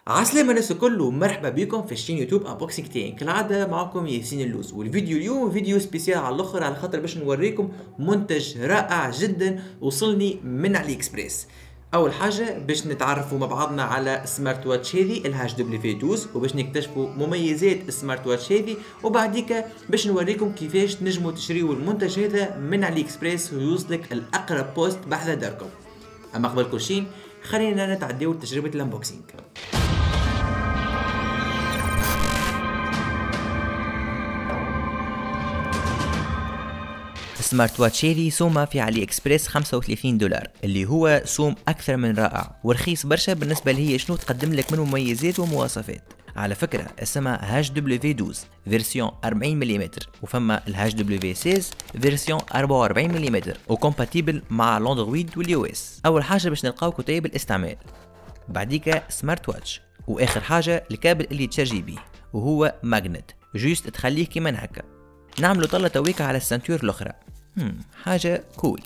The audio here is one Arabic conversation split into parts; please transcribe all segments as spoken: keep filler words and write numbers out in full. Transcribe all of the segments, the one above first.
عسلامة الناس الكل ومرحبا بكم في شين يوتيوب انبوكسينج تاعي. كالعادة معكم ياسين اللوز، والفيديو اليوم فيديو سبيسيال على الاخر على خاطر باش نوريكم منتج رائع جدا وصلني من علي اكسبريس. اول حاجة باش نتعرفوا مع بعضنا على سمارت واتش هذه الهاش دبليو في اثناشر وباش نكتشفوا مميزات السمارت واتش هذه، وبعديك باش نوريكم كيفاش تنجموا تشريوا المنتج هذا من علي اكسبريس ويوصلك الاقرب بوست بحذا داركم. اما قبل كل شيء خلينا نتعداو تجربة الانبوكسينج. سمارت واتش هذه سومها في علي اكسبريس خمسة وثلاثين دولار، اللي هو سوم اكثر من رائع ورخيص برشا بالنسبه لهي شنو تقدم لك من مميزات ومواصفات. على فكره اسمها هاش دبليو في اثناشر فيرسيون أربعين ملم، وفما الهاش دبليو في ستة عشر فيرسيون أربعة وأربعين ملم وكومباتيبل مع الاندرويد واليو اس. اول حاجه باش نلقاو كتيب الاستعمال، بعديك سمارت واتش، واخر حاجه الكابل اللي تشارجي بيه وهو ماجنت جوست تخليه كيما هكا. نعملوا طلة تويكا على السنتور الاخرى، هم حاجة كول.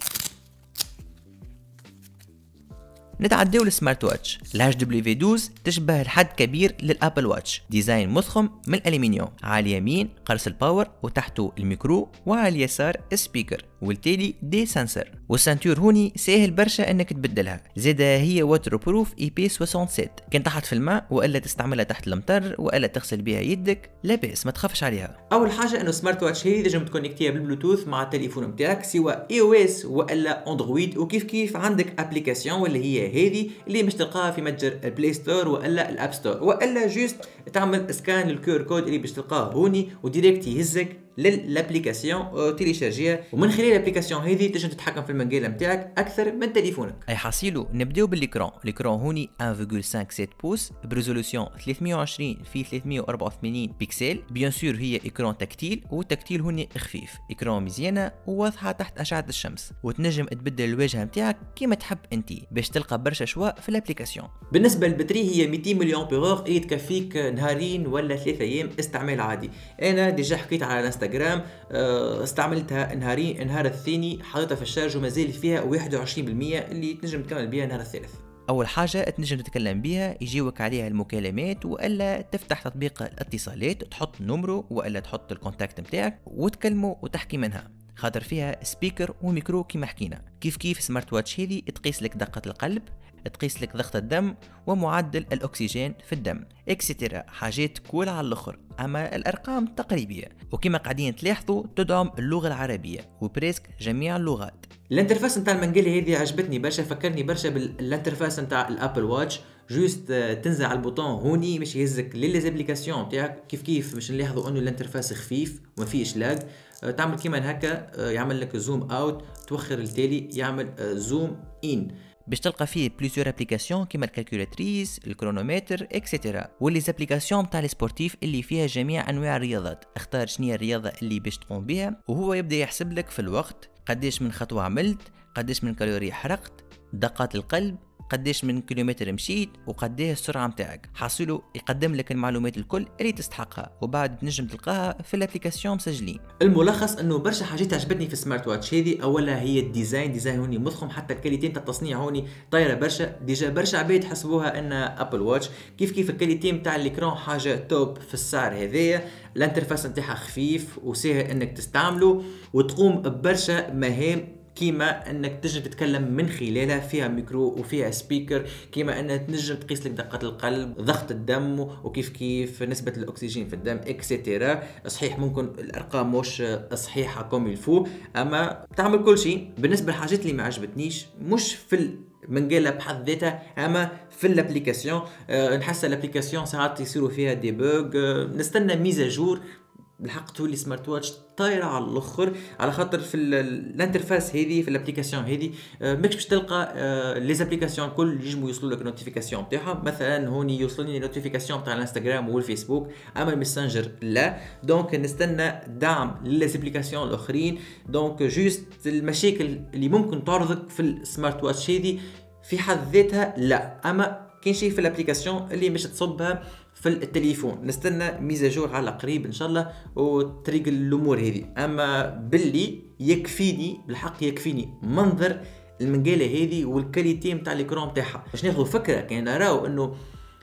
نتعداو للسمارت واتش. الهاش دبليو في اثناشر تشبه لحد كبير للابل واتش، ديزاين مضخم من الالمنيوم، على اليمين قرص الباور وتحته الميكرو، وعلى اليسار السبيكر والتالي دي سنسر، والسنتور هوني سهل برشا انك تبدلها. زادا هي واتر بروف اي بي سبعة وستين، كان تحت في الماء والا تستعملها تحت المطر والا تغسل بها يدك لاباس ما تخافش عليها. اول حاجه انه سمارت واتش هي تنجم تكونيكتيها بالبلوتوث مع التليفون نتاعك سواء اي او اس والا اندرويد، وكيف كيف عندك ابليكاسيون واللي هي هذه اللي مش تلقاها في متجر البلاي ستور والا الاب ستور، والا جوست تعمل سكان للكيور كود اللي باش تلقاه هوني وديريكت يهزك للابليكاسيون تيليشارجيها، ومن خلال الابليكاسيون هذه تنجم تتحكم في المنقاله نتاعك اكثر من تليفونك. اي حاسيلو نبداو بالاكران. الاكران هوني واحد فاصلة خمسة سبعة بوس بريزولوسيون ثلاثمية وعشرين في ثلاثمية وأربعة وثمانين بكسل. بيان سور هي اكران تكتيل، والتكتيل هوني خفيف، اكران مزيانه وواضحه تحت اشعه الشمس، وتنجم تبدل الواجهه نتاعك كيما تحب انت باش تلقى برشا شواء في الابليكاسيون. بالنسبه للبطاريه هي مئتين ملي امبير اللي تكفيك نهارين ولا ثلاثة ايام استعمال عادي. انا ديجا حكيت على انستغرام استعملتها نهارين، النهار الثاني حطيتها في الشارج ومازال فيها واحد وعشرين بالمية اللي تنجم تكمل بها النهار الثالث. اول حاجه تنجم تتكلم بها يجيوك عليها المكالمات، والا تفتح تطبيق الاتصالات تحط نمرو والا تحط الكونتاكت نتاعك وتكلمه وتحكي منها، خاطر فيها سبيكر وميكرو كيما حكينا. كيف كيف سمارت واتش هذه تقيس لك دقه القلب، تقيس لك ضغط الدم ومعدل الاكسجين في الدم اكسترا، حاجات كول على الاخر. اما الارقام تقريبيه، وكما قاعدين تلاحظوا تدعم اللغه العربيه وبريسك جميع اللغات. الانترفاس نتاع المنقله هذه عجبتني برشا، فكرني برشا بالانترفاس نتاع الابل واتش. جوست تنزع على البوطون هوني باش يهزك للابليكاسيون نتاعك. كيف كيف باش نلاحظوا انه الانترفاس خفيف وما فيش لاج. تعمل كيما هكا يعمل لك زوم اوت، توخر التالي يعمل زوم ان، باش تلقى فيه بليزيور ابليكاسيون كيما الكالكولاتريس، الكرونومتر اكسترا، واللي زابليكاسيون تاع السبورتيف اللي فيها جميع انواع الرياضات. اختار شنو الرياضه اللي باش تقوم بها، وهو يبدا يحسب لك في الوقت قديش من خطوه عملت، قديش من كالوري حرقت، دقات القلب، قديش من كيلومتر مشيت، وقديه السرعه نتاعك. حاصله يقدم لك المعلومات الكل اللي تستحقها، وبعد تنجم تلقاها في الابليكاسيون مسجلين. الملخص انه برشا حاجات عجبتني في سمارت واتش هذه. اولا هي الديزاين، ديزاين هوني مضخم، حتى الكاليتي نتاع التصنيع هوني طايره برشا. ديجا برشا عباد حسبوها ان ابل واتش. كيف كيف الكاليتي نتاع الاكران حاجه توب في السعر هذايا. الانترفاس نتاعها خفيف وسهل انك تستعمله، وتقوم ببرشا مهام كيما انك تنجم تتكلم من خلالها، فيها ميكرو وفيها سبيكر، كيما انها تنجم تقيس لك دقة القلب، ضغط الدم، وكيف كيف نسبة الاكسجين في الدم اكسترا. صحيح ممكن الارقام مش صحيحة كوم الفو، اما تعمل كل شيء. بالنسبة للحاجات اللي ما عجبتنيش مش في منقله بحد ذاتها، اما في الابليكاسيون. أه نحس الابليكاسيون ساعات يصيروا فيها ديبوغ. أه نستنى ميزاجور. بالحق تولي سمارت واتش طايره على الاخر، على خاطر في الانترفاس هذه في الابليكاسيون هذه ماكش باش تلقى لي زابليكاسيون كل يجموا يوصلوا لك النوتيفيكاسيون تاعهم. مثلا هوني يوصلني النوتيفيكاسيون تاع الانستغرام والفيسبوك، اما الماسنجر لا. دونك نستنى دعم للابليكاسيون الاخرين. دونك جوست المشاكل اللي ممكن تعرضك في السمارت واتش هذه في حد ذاتها لا، اما كاين شيء في الابليكاسيون اللي مش تصبها في التليفون. نستنى ميزاجور على قريب ان شاء الله وطريق الامور هذه. اما باللي يكفيني بالحق يكفيني منظر المنقاله هذه والكاليتي نتاع الاكران نتاعها باش ناخذ فكره. كان نراو انه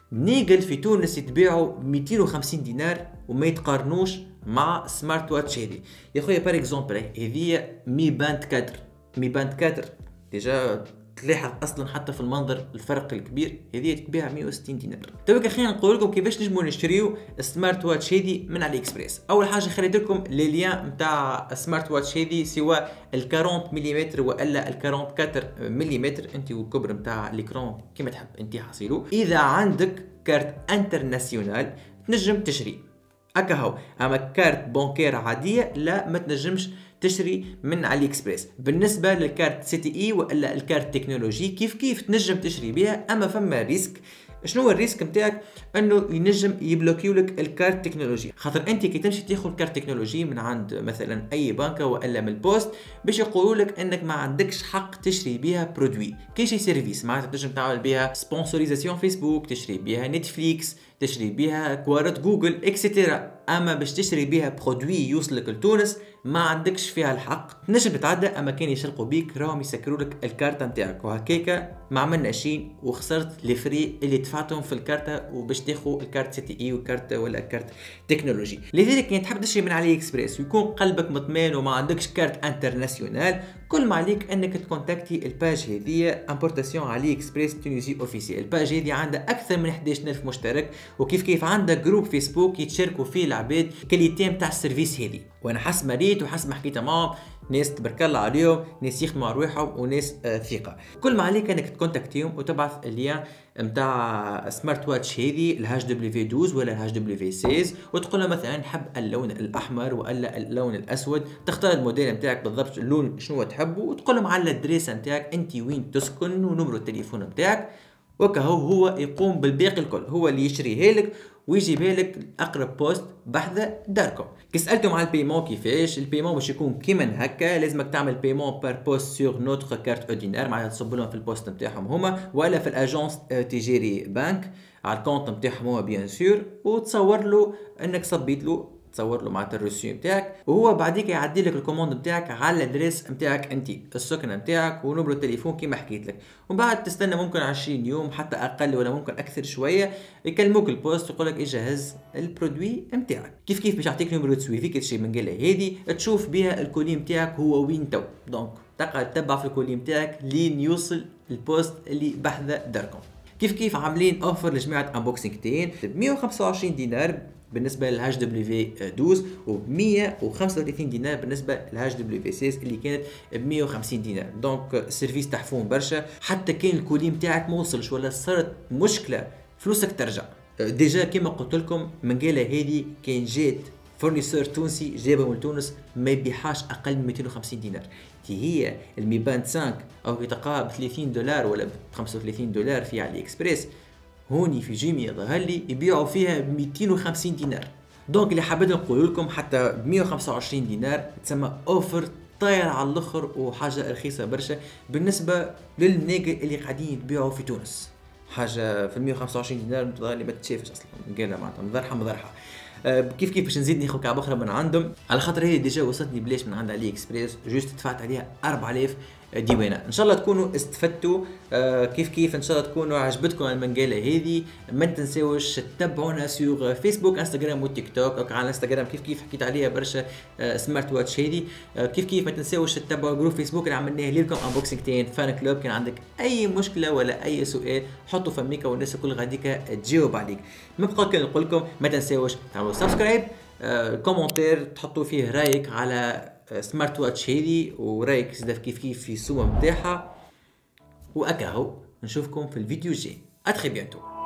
نيجل في تونس يتباعوا مئتين وخمسين دينار وما يتقارنوش مع سمارت واتش هذه. يا خويا بار اكزومبل هذه مي باند أربعة مي باند أربعة ديجا تلاحظ اصلا حتى في المنظر الفرق الكبير، هذه تتباع مئة وستين دينار. توك خلينا نقول لكم كيفاش نجموا نشتريو السمارت واتش هذه من علي اكسبريس. اول حاجه خليت لكم لي ليان نتاع السمارت واتش هذه، سواء ال أربعين ملم ولا ال أربعة وأربعين ملم، انت والكبر نتاع ليكرون كيما تحب انت حاصيلو. اذا عندك كارت انترناسيونال تنجم تشري هكا هو، اما كارت بانكير عاديه لا ما تنجمش تشري من علي اكسبريس. بالنسبه للكارت سي تي اي ولا الكارت تكنولوجي كيف كيف تنجم تشري بها، اما فما ريسك. شنو هو الريسك نتاعك؟ انه ينجم يبلوكيو لك الكارت تكنولوجي، خاطر انت كي تمشي تاخذ كارت تكنولوجي من عند مثلا اي بنكه ولا من البوست باش يقولوا لك انك ما عندكش حق تشري بها برودوي كي شي سيرفيس، معناتها تنجم تعمل بها سبونسوريزاسيون فيسبوك، تشري بها نتفليكس، تشري بها كوارت جوجل اكسترا. اما باش تشري بها برودوي يوصلك لتونس ما عندكش فيها الحق، تنجم تتعدى. اما كان يشرقوا بيك راهم يسكروا لك الكارت نتاعك، وهكاكا ما عملنا شيء وخسرت لي فري اللي دفعتهم في الكارتة وباش تاخذ الكارت سي تي اي والكارت ولا الكارت تكنولوجي. لذلك كي تحب تشري من علي اكسبريس ويكون قلبك مطمئن وما عندكش كارت انترناسيونال، كل ما عليك انك تكونتاكتي الباج هذه امبورتاسيون علي اكسبريس تونسي اوفيسيال. الباج هذه عندها اكثر من أحد عشر ألف مشترك، وكيف كيف عندها جروب فيسبوك يتشاركوا فيه العباد كاليتي نتاع السيرفيس هذه. وانا حسب ما ريت وحسب ما حكيت معاهم ناس تبارك الله عليهم، ناس يخدموا على رواحهم وناس آه ثقه. كل ما عليك انك تكونتاكتيهم وتبعث اللين نتاع سمارت واتش هذه الهاش دبليو في اثناشر ولا الهاش دبليو في ستة عشر، وتقول له مثلا نحب اللون الاحمر ولا اللون الاسود، تختار الموديل نتاعك بالضبط اللون شنو تحبه، وتقول لهم على الادريس نتاعك انت وين تسكن ونمرو التليفون نتاعك، وكهو هو يقوم بالباقي الكل، هو اللي يشريها لك ويجيبها لك اقرب بوست بحذا داركم. كي سالتهم على البيمون كيفاش، البيمون باش يكون كيما هكا، لازمك تعمل بيمون بار بوست سور نوتر كارت اوردينير، معناتها تصب لهم في البوست نتاعهم هما ولا في الاجونس تجاري بنك على الكونت نتاعهم هو بيان سور، وتصور له انك صبيت له، تصور له معناتها الرسوم نتاعك، وهو بعديك يعدي لك الكوموند نتاعك على الادريس نتاعك انت، السكن نتاعك ونمرو التليفون كيما حكيت لك. ومن بعد تستنى ممكن عشرين يوم حتى اقل ولا ممكن اكثر شويه، يكلموك البوست يقول لك يجهز البرودوي نتاعك. كيف كيف باش يعطيك نمرو تسويفي كي تشري من قله هذه تشوف بها الكولي نتاعك هو وين تو، دونك تقعد تتبع في الكولي نتاعك لين يوصل البوست اللي بحذا داركم. كيف كيف عاملين اوفر لجماعه انبوكسينغ تين ب مئة وخمسة وعشرين دينار بالنسبه للهاش دبليو في اثناشر وب مئة وخمسة وثلاثين دينار بالنسبه للهاش دبليو في ستة اللي كانت ب مئة وخمسين دينار. دونك السيرفيس تحفون برشا، حتى كان الكولي نتاعك ما وصلش ولا صارت مشكله فلوسك ترجع. ديجا كما قلت لكم من قاله هذه كان جات فورنيسور تونسي جابه من تونس ما يبيعهاش اقل من مئتين وخمسين دينار، تي هي المي باند خمسة او يتقاها ب ثلاثين دولار ولا ب خمسة وثلاثين دولار في علي اكسبريس، هوني في جيمي ظهر لي يبيعوا فيها ب مئتين وخمسين دينار. دونك اللي حبيت نقول لكم حتى ب مئة وخمسة وعشرين دينار تسمى اوفر طاير على الاخر وحاجه رخيصه برشا بالنسبه للناقل اللي قاعدين يبيعوا في تونس. حاجه في مئة وخمسة وعشرين دينار ظهر لي ما تتشافش اصلا، قالها معناتها مضرحه مضرحه. كيف كيف باش نزيد ناخذ كعبه اخرى من عندهم، على خاطر هي ديجا وصلتني بلاش من عند علي اكسبريس، جوست دفعت عليها أربعة آلاف ديوانه. ان شاء الله تكونوا استفدتوا. آه كيف كيف ان شاء الله تكونوا عجبتكم المنقاله هذه. ما تنساوش تتبعونا سوغ فيسبوك انستغرام وتيك توك. على انستغرام كيف كيف حكيت عليها برشا آه سمارت واتش هذه. آه كيف كيف ما تنساوش تتبعوا جروب فيسبوك اللي عملناه لكم انبوكسينغ تين فان كلوب. كان عندك اي مشكله ولا اي سؤال حطوا فميكا والناس الكل غاديكا تجاوب عليك. ما بقى كان نقول لكم ما تنساوش تعملوا سبسكرايب، آه كومنتير تحطوا فيه رايك على سمارت واتش هذه ورايك زاد كيف كيف في السوم نتاعها. واكاهو نشوفكم في الفيديو الجاي. اتري بيانتو.